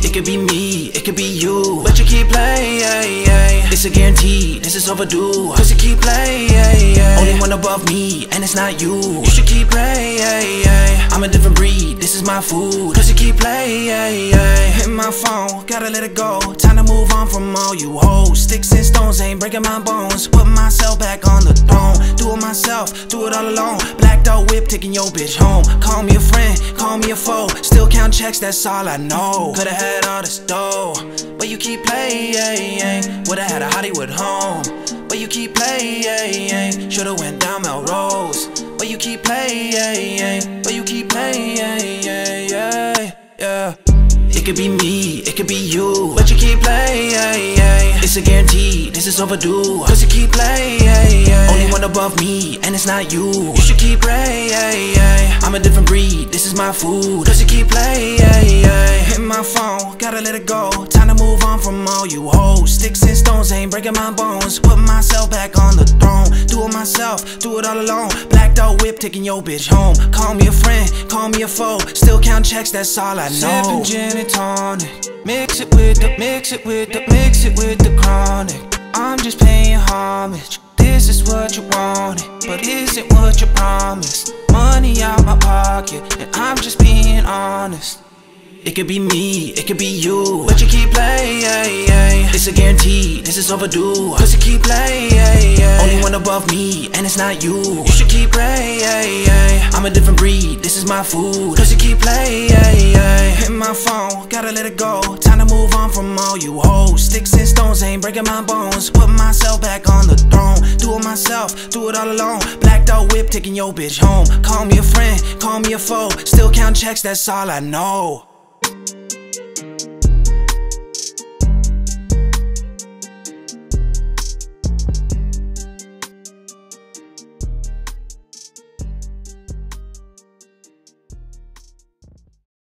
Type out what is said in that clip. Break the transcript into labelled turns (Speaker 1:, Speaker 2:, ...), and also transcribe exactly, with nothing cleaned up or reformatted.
Speaker 1: It could be me, it could be you, but you keep playing. It's a guarantee, this is overdue, cause you keep playing. Only one above me, and it's not you. You should keep playing. I'm a different breed, this is my food, cause you keep playing. Hit my phone, gotta let it go. Time to move on from all you hoes. Sticks and stones ain't breaking my bones. Put myself back on the throne. Do it myself, do it all alone. Blacked out whip, taking your bitch home. Call me a friend, call me a foe. Still count checks, that's all I know. Could've had all this dough, but you keep playing. Would've had a Hollywood home, but you keep playing. Should've went down Melrose, but you keep playing. But you keep playing. Yeah. It could be me, it could be you, but you keep playing. It's a guarantee, this is overdue, cause you keep playing. Only one above me, and it's not you. You should keep playing. I'm a different breed, this is my food, cause you keep playing. Hit my phone, gotta let it go. Time to move on from all you hoes. Sticks and stones ain't breaking my bones. Put myself back on the throne. Do it myself, do it all alone. Blacked out whip, taking your bitch home. Call me a friend, call me a foe. Still count checks, that's all I know. Sippin' gin and tonic, mix it with the, mix it with the, mix it with the chronic. I'm just paying homage. This is what you wanted, but isn't what you promised. Money out my pocket, and I'm just being honest. It could be me, it could be you, but you keep playing. It's a guarantee, this is overdue, cause you keep playing. Only one above me, and it's not you. You should keep playing. I'm a different breed, this is my food, cause you keep playing. Hit my phone, gotta let it go. Time to move on from all you hoes. Sticks and stones ain't breaking my bones. Put myself back on the throne. Do it myself, do it all alone. Blacked out whip, taking your bitch home. Call me a friend, call me a foe. Still count checks, that's all I know.